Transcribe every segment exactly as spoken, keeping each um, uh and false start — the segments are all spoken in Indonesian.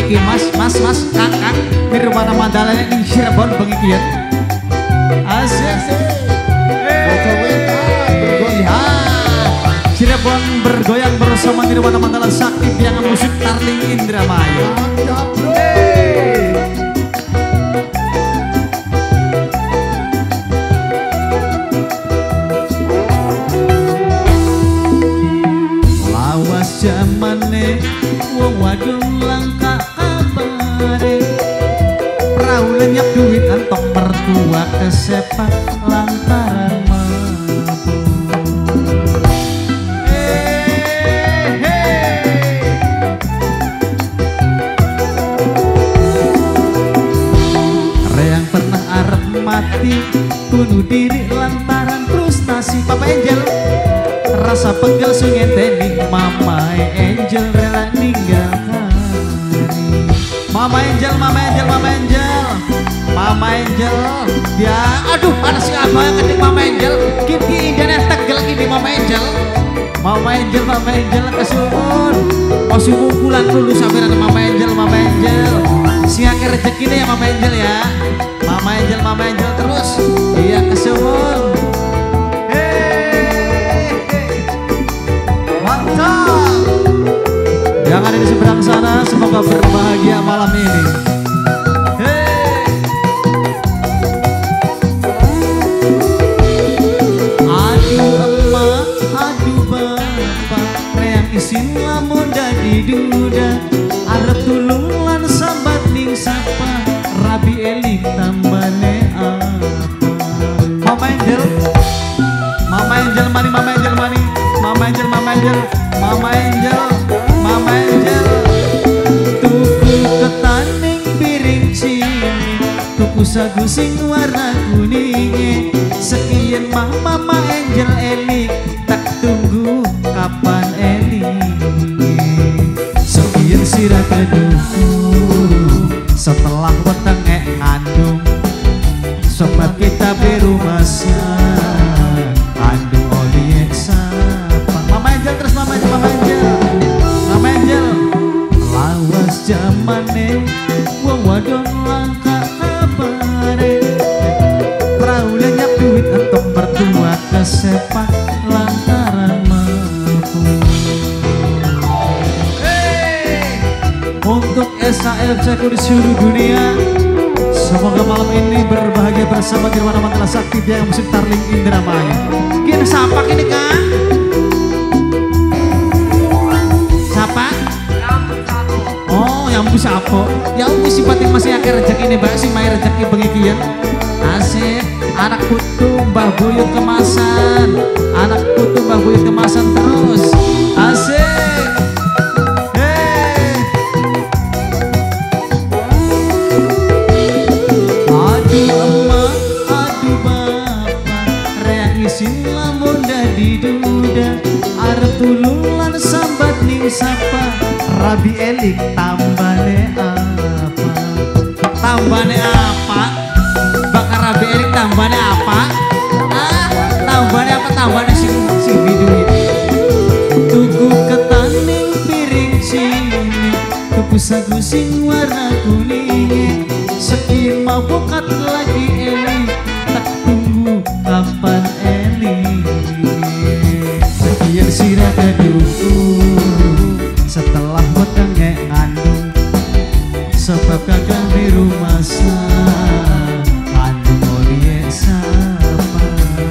iki mas mas mas kang kang Nirwana Mandala ning Cirebon bengi iki ya asik Cirebon bergoyang bersama Nirwana Mandala Sakti Biang Musik Tarling Indramayu. Lawas jamane wong wadon langka kabare perahu lenyap duit antong mertua kesepak lantaran mampu. Reang pernah arep mati bunuh diri lantaran frustasi. Papa Angel rasa pegel sengenteni Mama Angel rela ninggalkan Mama Angel, Mama Angel, Mama Angel Mama Angel ya aduh panas si abah yang ketik Mama Angel kini indahnya tegel gini Mama Angel Mama Angel, Mama Angel kesumun masih kumpulan dulu samperan Mama Angel, Mama Angel siang rezekinya ya Mama Angel ya Mama Angel, Mama Angel terus iya kesumun. Yang ada di seberang sana semoga berbahagia malam ini. Hey. Aduh emak, aduh bapak, reang isin lamun dadi duda, arep tulung lan sambat ning sapa, rabi eling tambane apa. Mama Angel, Mama Angel mani, Mama Angel mani, Mama Angel, Mama Angel, Mama Angel. Mama Angel tuku ketaning piring cini tuku sagu sing warna kuning sekian mah Mama Angel eling tak tunggu kapan eling sekian sirah keduku setelah wetenge ngandung sobat kita berumasan andung oli sapa Mama Angel terus Mama Angel Mama Angel Mama Angel lawas jamane wong wadon langka kabare perahu lenyap duit entok mertua kesepak lantaran mampu. Hey! Untuk S A F C di seluruh dunia semoga malam ini berbahagia bersama Nirwana Mandala Sakti Biang Musik Tarling Indramayu. Kini siapa kini kan? Oh yang bisa apa? Ya udah sifatnya masih akhir rezeki ini mbak sih main rezeki begitu asik anak putu mbah buyut kemasan anak putu mbah buyut kemasan terus asik hey. Aduh emak, aduh bapak reang isin lamun dadi duda arep tulung lan sambat ning sapa rabi elik tambane apa tambane apa bakar rabi elik tambane apa ah tambane apa tambane sing sing duit tuku ketaning piring cini tuku sagu sing warna kuning sekian mau bukat lagi elik tak tunggu kapan elik sekian sirah keduku setelah wetenge ngandung sebab kakak di rumah ngandung oli sapa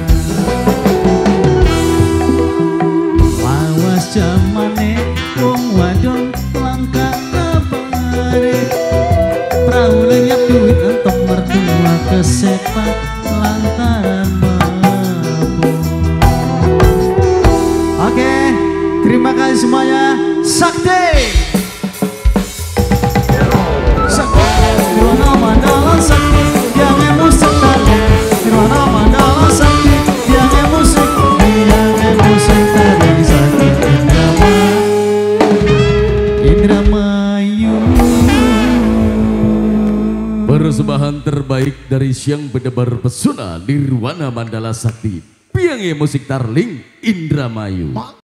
lawas jamane wong wadon langka kabare perahu lenyap duit entok mertua kesepak lantaran mampu. Oke, terima kasih semuanya. Sakti Sakti Nirwana Mandala Sakti Biang Musik Tarling Nirwana Mandala Sakti Biang Musik Biang Musik Tarling Sakti Indramayu persembahan terbaik dari siang berdebar pesona Nirwana Mandala Sakti Biang Musik Tarling Indramayu.